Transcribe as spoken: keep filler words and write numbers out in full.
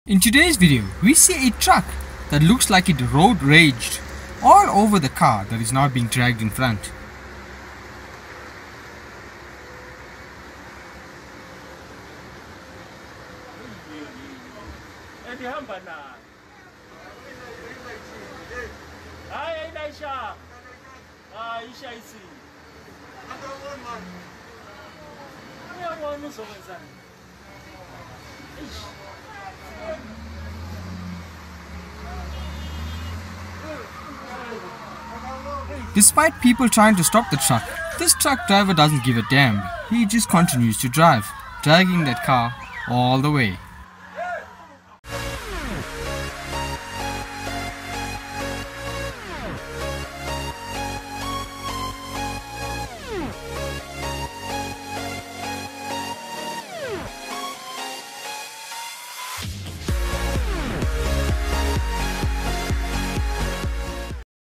In today's video, we see a truck that looks like it road raged all over the car that is now being dragged in front. Despite people trying to stop the truck, this truck driver doesn't give a damn. He just continues to drive, dragging that car all the way.